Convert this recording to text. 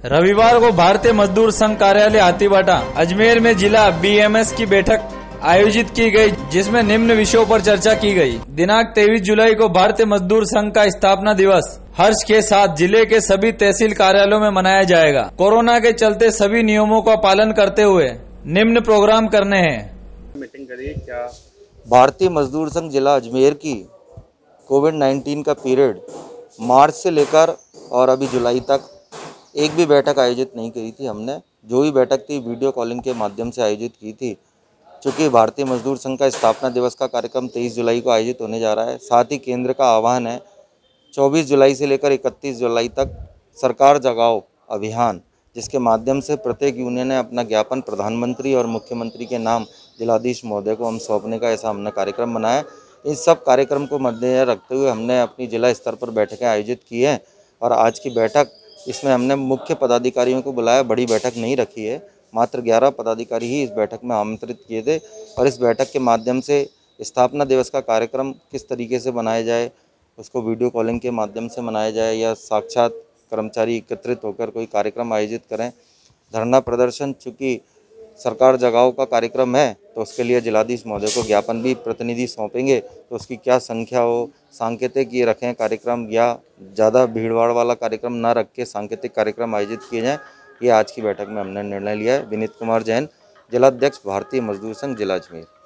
रविवार को भारतीय मजदूर संघ कार्यालय हाथीबाटा अजमेर में जिला बीएमएस की बैठक आयोजित की गई, जिसमें निम्न विषयों पर चर्चा की गई। दिनांक 23 जुलाई को भारतीय मजदूर संघ का स्थापना दिवस हर्ष के साथ जिले के सभी तहसील कार्यालयों में मनाया जाएगा। कोरोना के चलते सभी नियमों का पालन करते हुए निम्न प्रोग्राम करने हैं। मीटिंग करिए क्या भारतीय मजदूर संघ जिला अजमेर की कोविड-19 का पीरियड मार्च से लेकर और अभी जुलाई तक एक भी बैठक आयोजित नहीं की थी। हमने जो भी बैठक थी वीडियो कॉलिंग के माध्यम से आयोजित की थी। चूँकि भारतीय मजदूर संघ का स्थापना दिवस का कार्यक्रम 23 जुलाई को आयोजित होने जा रहा है, साथ ही केंद्र का आह्वान है 24 जुलाई से लेकर 31 जुलाई तक सरकार जगाओ अभियान, जिसके माध्यम से प्रत्येक यूनियन ने अपना ज्ञापन प्रधानमंत्री और मुख्यमंत्री के नाम जिलाधीश महोदय को हम सौंपने का ऐसा हमने कार्यक्रम बनाया। इन सब कार्यक्रम को मद्देनजर रखते हुए हमने अपनी जिला स्तर पर बैठकें आयोजित की हैं और आज की बैठक इसमें हमने मुख्य पदाधिकारियों को बुलाया। बड़ी बैठक नहीं रखी है, मात्र 11 पदाधिकारी ही इस बैठक में आमंत्रित किए थे और इस बैठक के माध्यम से स्थापना दिवस का कार्यक्रम किस तरीके से बनाया जाए, उसको वीडियो कॉलिंग के माध्यम से मनाया जाए या साक्षात कर्मचारी एकत्रित होकर कोई कार्यक्रम आयोजित करें। धरना प्रदर्शन चूँकि सरकार जगाओ का कार्यक्रम है तो उसके लिए जिलाधीश महोदय को ज्ञापन भी प्रतिनिधि सौंपेंगे, तो उसकी क्या संख्या हो, सांकेतिक ये रखें कार्यक्रम या ज़्यादा भीड़भाड़ वाला कार्यक्रम ना रख के सांकेतिक कार्यक्रम आयोजित किए जाएँ, ये आज की बैठक में हमने निर्णय लिया है। विनीत कुमार जैन, जिलाध्यक्ष भारतीय मजदूर संघ जिला अजमेर।